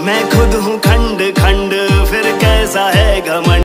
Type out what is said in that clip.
मैं खुद हूँ खंड खंड, फिर कैसा है घमंड।